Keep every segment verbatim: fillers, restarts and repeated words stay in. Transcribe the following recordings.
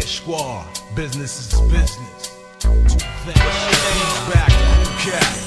Squad, business is business. Too fast. He's back, okay.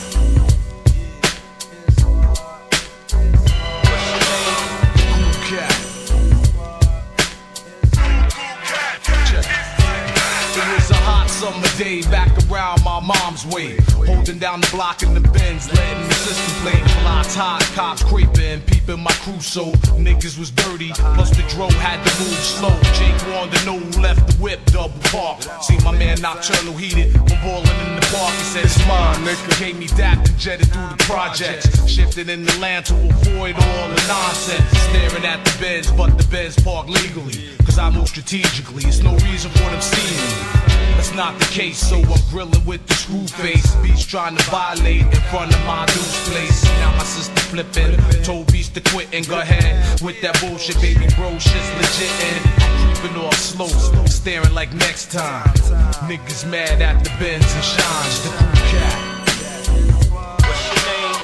Summer day, back around my mom's way, holding down the block in the Benz, letting the system play. Blocks hot, cops creeping, peeping my crew, so niggas was dirty. Plus the dro had to move slow. Jake wanted to know who left the whip, double park. See my man Nocturnal heated from ballin' in the park. He said, "It's mine, nigga." Gave me that and jetted through the projects, shifted in the land to avoid all the nonsense. Staring at the Benz, but the Benz park legally, cause I move strategically. It's no reason for them seeing me. That's not the case, so I'm grilling with the screw face. Beast trying to violate in front of my dude's place. Now my sister flipping, told Beast to quit and go ahead with that bullshit, baby bro, shit's legit. And I'm creeping off slow, staring like next time. Niggas mad at the Benz and shines, the crew cat. What's your name?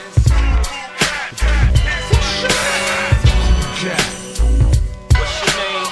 What's your name? Cat. What's your name?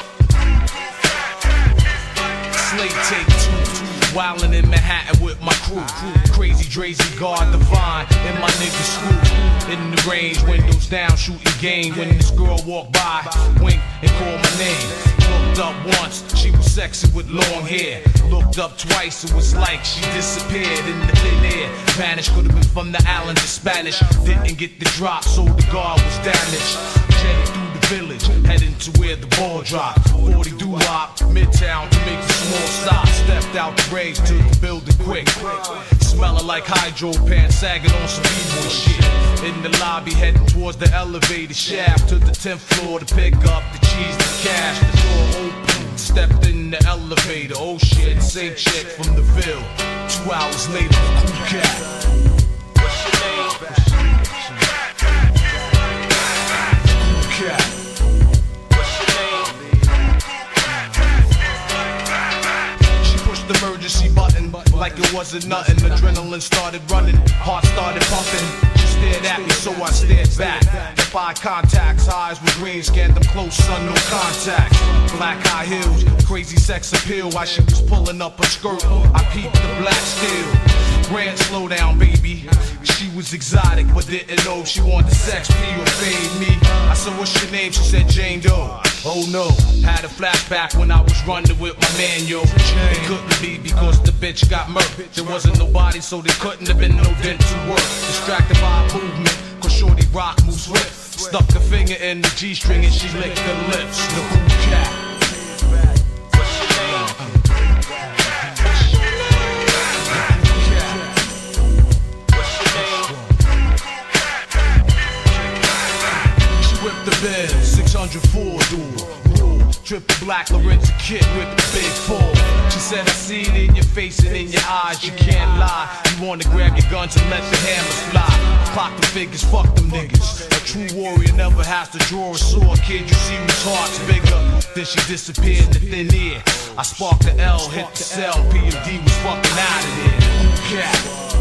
Slate take two. Wildin' in Manhattan with my crew. Crazy Drazy guard divine in my niggas screw. In the range, windows down, shooting game. When this girl walked by, wink and called my name. Looked up once, she was sexy with long hair. Looked up twice, it was like she disappeared in the thin air. Vanished, could've been from the islands of Spanish. Didn't get the drop, so the guard was damaged. Jetted through the village, heading to where the ball dropped. forty doo-wop, Midtown to make a small stop. Stepped out the race to the building quick. Smelling like hydro pants, sagging on some b-boy shit. In the lobby, heading towards the elevator shaft to the tenth floor to pick up the cheese, the cash. The door open, stepped in the elevator. Oh shit, same chick from the Ville. Two hours later, the crew cat. What's your name? Cat. The emergency button like it wasn't nothing. Adrenaline started running, heart started pumping. She stared at me, so I stared back. If eye contacts, eyes were green, scanned them close, son, no contact. Black high heels, crazy sex appeal. While she was pulling up her skirt, I peeped the black steel. Grand slow down, baby. She was exotic, but didn't know she wanted sex, me or fade me. I said, "What's your name?" She said, "Jane Doe." Oh no, had a flashback when I was running with my man, yo. It couldn't be because the bitch got murked. There wasn't nobody, so there couldn't have been no dent to work. Distracted by a movement, cause shorty rock moves swift. Stuck a finger in the G-string and she licked her lips. The cool cat. six hundred four duel, triple black Lorenzo kit with the big four. She said, "I see it in your face and in your eyes, you can't lie. You wanna grab your guns and let the hammers fly. Clock the figures, fuck them niggas. A true warrior never has to draw a sword, kid. You see whose heart's bigger." Then she disappeared in the thin air. I sparked the L, hit the cell, P M D was fucking out of there. Cat.